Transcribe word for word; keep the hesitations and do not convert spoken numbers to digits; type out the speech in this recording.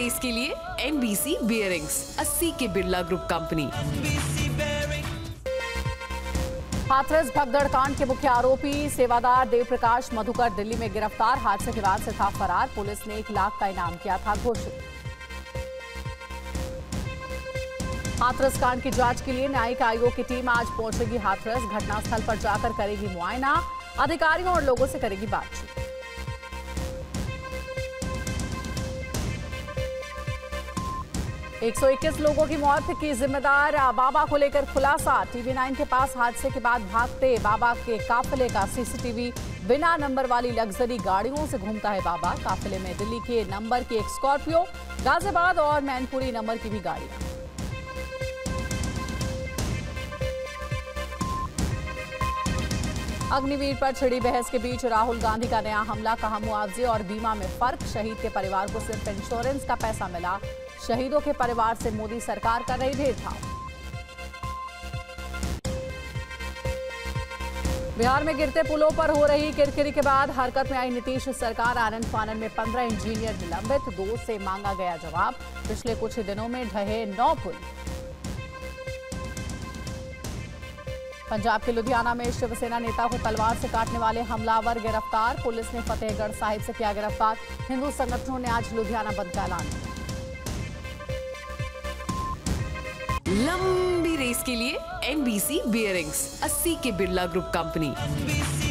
Race के लिए NBC bearings, अस्सी के बिरला ग्रुप कंपनी। हाथरस भगदड़ कांड के मुख्य आरोपी सेवादार देवप्रकाश मधुकर दिल्ली में गिरफ्तार। हादसे के बाद से था फरार। पुलिस ने एक लाख का इनाम किया था घोषित। हाथरस कांड की जांच के लिए न्यायिक आयोग की टीम आज पहुंचेगी हाथरस। घटनास्थल पर जाकर करेगी मुआयना, अधिकारियों और लोगों से करेगी बातचीत। एक सौ इक्कीस लोगों की मौत की जिम्मेदार बाबा को लेकर खुलासा। टीवी नाइन के पास हादसे के बाद भागते बाबा के काफिले का सीसीटीवी। बिना नंबर वाली लग्जरी गाड़ियों से घूमता है बाबा। काफिले में दिल्ली के नंबर की एक स्कॉर्पियो, गाजियाबाद और मैनपुरी नंबर की भी गाड़ियां। अग्निवीर पर छिड़ी बहस के बीच राहुल गांधी का नया हमला। कहा मुआवजे और बीमा में फर्क। शहीद के परिवार को सिर्फ इंश्योरेंस का पैसा मिला। शहीदों के परिवार से मोदी सरकार कर रही भेदभाव। बिहार में गिरते पुलों पर हो रही किरकिरी के बाद हरकत में आई नीतीश सरकार। आनंद फानन में पंद्रह इंजीनियर निलंबित, दो से मांगा गया जवाब। पिछले कुछ ही दिनों में ढहे नौ पुल। पंजाब के लुधियाना में शिवसेना नेता को तलवार से काटने वाले हमलावर गिरफ्तार। पुलिस ने फतेहगढ़ साहिब से किया गिरफ्तार। हिंदू संगठनों ने आज लुधियाना बंद का ऐलान किया। लंबी रेस के लिए एनबीसी बियरिंग्स, अस्सी के बिरला ग्रुप कंपनी।